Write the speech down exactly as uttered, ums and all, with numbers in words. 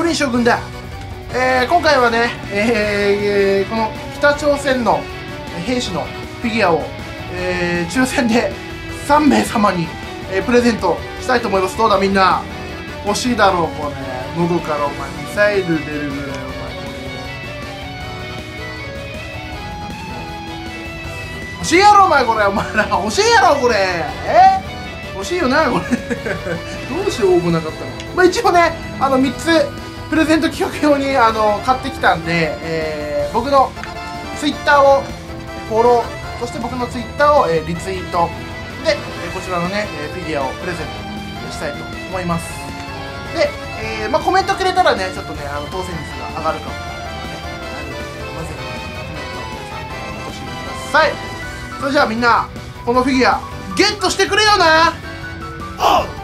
リン将軍だ。えー、今回はね、えーえー、この北朝鮮の兵士のフィギュアを、えー、抽選でさんめいさまに、えー、プレゼントしたいと思います。どうだみんな、欲しいだろうこれ。喉からお前ミサイル出るぐらいお前欲しいやろお前これ。お前ら欲しいやろこれ。え欲しいよなこれどうしよう応募なかったの。まあ一応ね、あのみっつプレゼント企画用にあの買ってきたんで、えー、僕のツイッターをフォロー、そして僕のツイッターを、えー、リツイートで、えー、こちらのね、えー、フィギュアをプレゼントしたいと思います。で、えーまあ、コメントくれたらね、ちょっとね、あの当選率が上がるかも、ね、なるので、まずね、コメントを皆さんお越しください。それじゃあみんな、このフィギュアゲットしてくれよな。